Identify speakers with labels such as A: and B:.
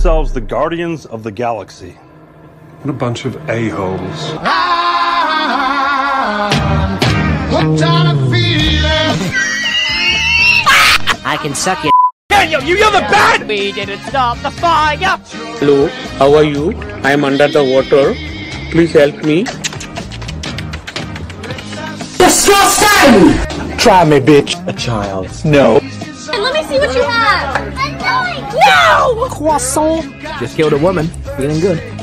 A: themselves the Guardians of the Galaxy.
B: What a bunch of a-holes.
C: I can suck it.
D: You're the bad! We didn't stop the fire!
E: Hello, how are you? I am under the water. Please help me.
C: Disgusting!
F: Try me, bitch. A child. No.
G: Let me see what you have.
D: No!
C: Croissant. Just killed a woman. Feeling good.